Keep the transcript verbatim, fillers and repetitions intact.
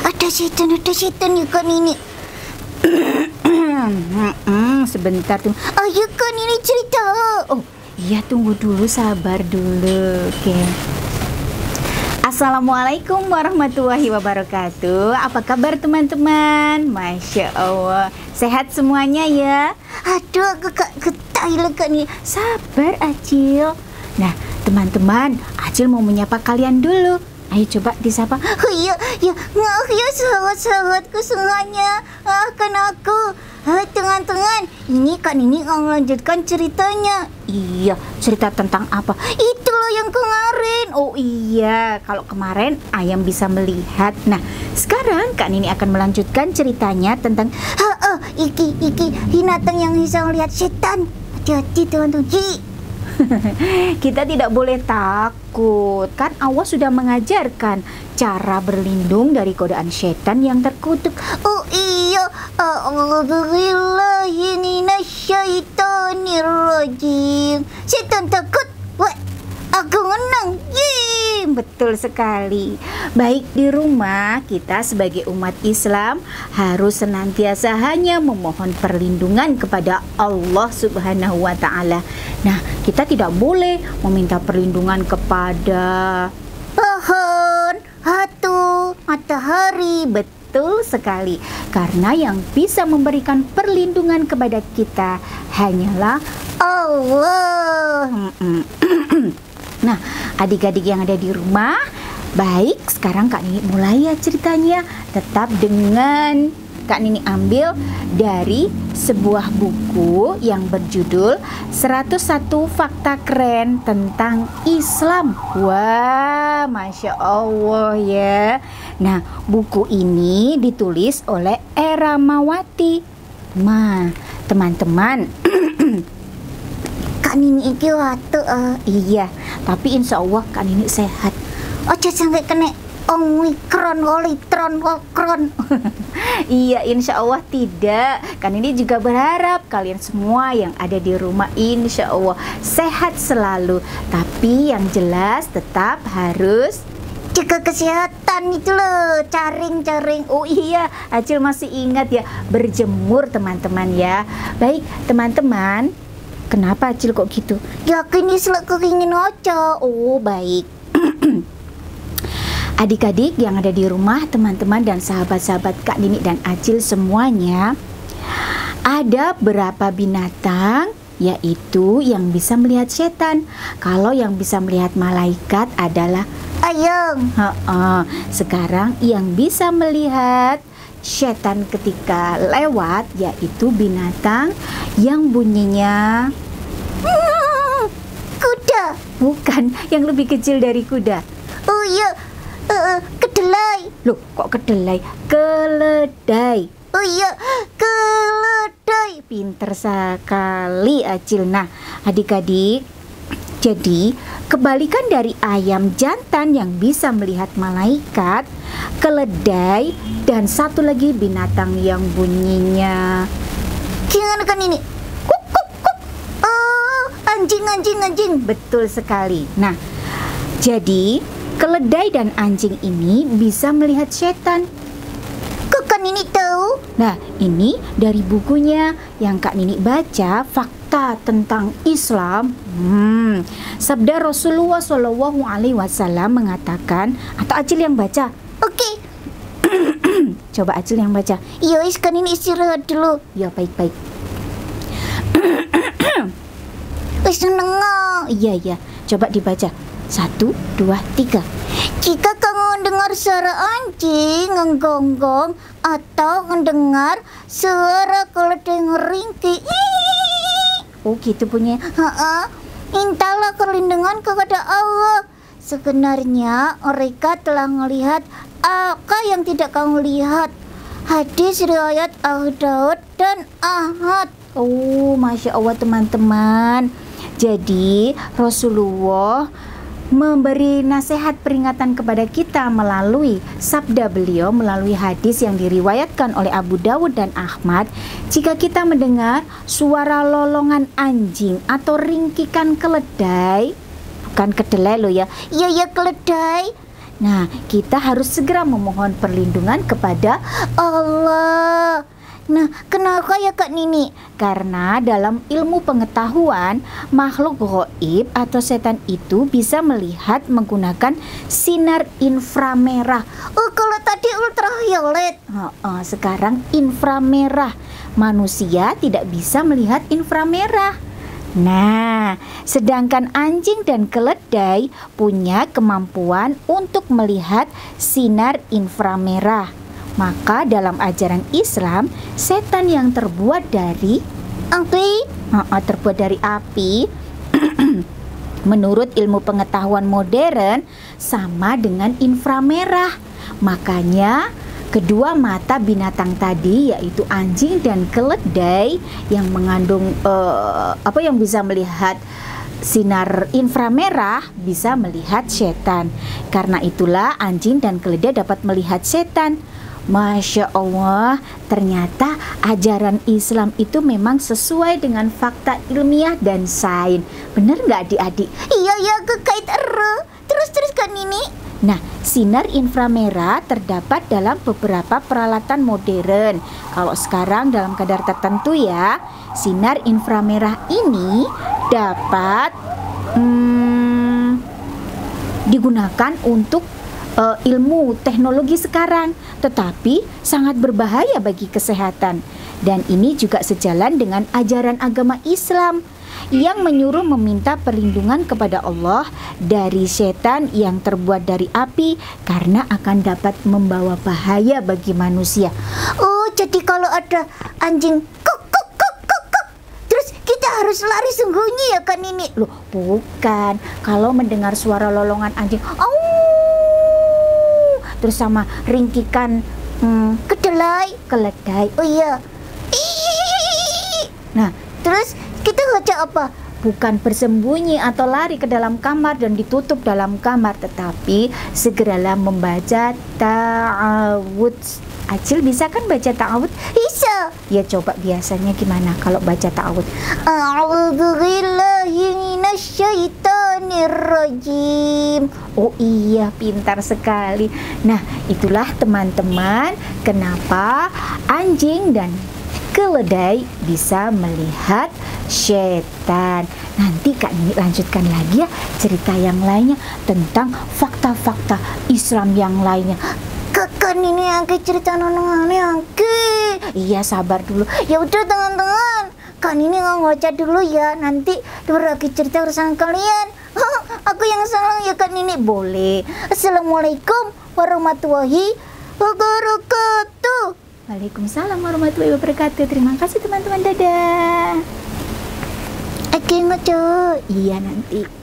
Ada setan, ada setan ya kan ini. Sebentar tuh. Ayo kan ini cerita. Oh iya, tunggu dulu, sabar dulu. Oke. Assalamualaikum warahmatullahi wabarakatuh. Apa kabar teman-teman? Masya Allah, sehat semuanya ya? Aduh, aku kak getai lega nih. Sabar Acil. Nah teman-teman, Acil mau menyapa kalian dulu. Ayo coba disapa. Oh iya, ya, ngah ya sahabat-sahabatku semuanya. Ah, kan aku. Ah, teman-teman, ini kan ini melanjutkan ceritanya. Iya, cerita tentang apa? Itu loh yang kemarin. Oh iya, kalau kemarin ayam bisa melihat. Nah, sekarang Kak Nini akan melanjutkan ceritanya tentang Ha, ah, iki iki binatang yang bisa melihat setan. Hati-hati teman-teman. kita tidak boleh takut. Kan Allah sudah mengajarkan cara berlindung dari godaan setan yang terkutuk. Oh iya, a'udzubillahi minasyaitonirrajim. Setan takut, wah, aku menang. Yeay. Betul sekali. Baik, di rumah kita sebagai umat Islam harus senantiasa hanya memohon perlindungan kepada Allah Subhanahu wa Ta'ala. Nah, kita tidak boleh meminta perlindungan kepada pohon, hatu, matahari. Betul sekali, karena yang bisa memberikan perlindungan kepada kita hanyalah Allah. Nah, adik-adik yang ada di rumah, baik, sekarang Kak Nini mulai ya ceritanya. Tetap dengan Kak Nini ambil dari sebuah buku yang berjudul seratus satu Fakta Keren Tentang Islam. Wah, Masya Allah ya. Nah, buku ini ditulis oleh Eramawati. Nah, teman-teman, Kak Nini iki watu. Uh, iya, tapi insya Allah Kak Nini sehat. Ojo sampai kena Omikron, Olitron, Okron. Iya, insya Allah tidak. Kan ini juga berharap kalian semua yang ada di rumah insya Allah sehat selalu. Tapi yang jelas tetap harus jaga kesehatan itu loh, caring-caring. Oh iya, Acil masih ingat ya, berjemur teman-teman ya. Baik teman-teman, kenapa Acil kok gitu? Ya kini selaku ingin ojo. Oh baik. Adik-adik yang ada di rumah, teman-teman dan sahabat-sahabat Kak Nini dan Acil semuanya, ada berapa binatang yaitu yang bisa melihat setan. Kalau yang bisa melihat malaikat adalah ayam. Ha-ha. Sekarang yang bisa melihat setan ketika lewat yaitu binatang yang bunyinya Hmm, kuda. bukan, yang lebih kecil dari kuda. Oh iya, uh, kedelai. Loh, kok kedelai? Keledai. Oh iya, keledai. Pinter sekali Acil. Nah, adik-adik, jadi kebalikan dari ayam jantan yang bisa melihat malaikat, keledai, dan satu lagi binatang yang bunyinya Gimana kan ini? Kuk, kuk, kuk. Oh, anjing, anjing, anjing. betul sekali. Nah, jadi keledai dan anjing ini bisa melihat setan. Kok kan ini tahu? Nah, ini dari bukunya yang Kak Nini baca, Fakta Tentang Islam. Hmm, sabda Rasulullah Shallallahu Alaihi Wasallam mengatakan, atau Acil yang baca? Oke. Coba Acil yang baca. Iya, is kan ini istirahat dulu. Ya, baik-baik. Wis nengok. Iya, iya. Coba dibaca. Satu, dua, tiga. Jika kamu mendengar suara anjing menggonggong atau mendengar suara keledai ngeringki, Oh, gitu punya. ha, mintalah perlindungan kepada Allah. Sebenarnya mereka telah melihat apa yang tidak kamu lihat. Hadis riwayat Abu Daud dan Ahmad. Oh, Masya Allah teman-teman. Jadi Rasulullah memberi nasihat peringatan kepada kita melalui sabda beliau, melalui hadis yang diriwayatkan oleh Abu Dawud dan Ahmad. Jika kita mendengar suara lolongan anjing atau ringkikan keledai, bukan kedelai loh ya, Iya ya keledai. Nah, kita harus segera memohon perlindungan kepada Allah. Nah, kenapa ya Kak Nini? karena dalam ilmu pengetahuan, makhluk gaib atau setan itu bisa melihat menggunakan sinar inframerah. Oh, kalau tadi ultraviolet. Oh, oh, sekarang inframerah. Manusia tidak bisa melihat inframerah. Nah, sedangkan anjing dan keledai punya kemampuan untuk melihat sinar inframerah. Maka dalam ajaran Islam, setan yang terbuat dari api, uh, uh, terbuat dari api, menurut ilmu pengetahuan modern sama dengan inframerah. Makanya kedua mata binatang tadi, yaitu anjing dan keledai yang mengandung uh, apa yang bisa melihat sinar inframerah, bisa melihat setan. Karena itulah anjing dan keledai dapat melihat setan. Masya Allah, ternyata ajaran Islam itu memang sesuai dengan fakta ilmiah dan sains. Bener nggak adik-adik? Iya ya, kekait ero. Terus terus Kak Nini. Nah, sinar inframerah terdapat dalam beberapa peralatan modern. Kalau sekarang dalam kadar tertentu ya, sinar inframerah ini dapat hmm, digunakan untuk uh, ilmu teknologi sekarang, tetapi sangat berbahaya bagi kesehatan. Dan ini juga sejalan dengan ajaran agama Islam yang menyuruh meminta perlindungan kepada Allah dari setan yang terbuat dari api karena akan dapat membawa bahaya bagi manusia. Oh, jadi kalau ada anjing kok kok kok kok kok, terus kita harus lari sembunyi ya Kak Nini? Loh, bukan. Kalau mendengar suara lolongan anjing, au, terus sama ringkikan hmm, kedelai, keledai. Oh iya. Nah, terus kita baca apa? bukan bersembunyi atau lari ke dalam kamar dan ditutup dalam kamar, tetapi segeralah membaca ta'awudz. Acil bisa kan baca ta'awudz? Bisa. Ya coba biasanya gimana kalau baca ta'awudz? A'udzubillahi minasyaitonir rajim. Oh iya, pintar sekali. Nah, itulah teman-teman kenapa anjing dan keledai bisa melihat setan. Nanti Kak Nini lanjutkan lagi ya cerita yang lainnya tentang fakta-fakta Islam yang lainnya. Kakak Nini angke cerita nonongannya angke. Iya, sabar dulu. Ya udah teman-teman, Kak Nini nggak baca dulu ya. Nanti lagi cerita urusan kalian. Aku yang salah ya Kak Nini. Boleh. Assalamualaikum warahmatullahi wabarakatuh. Waalaikumsalam warahmatullahi wabarakatuh. Terima kasih teman-teman. Dadah. Oke, ngoco. Iya nanti.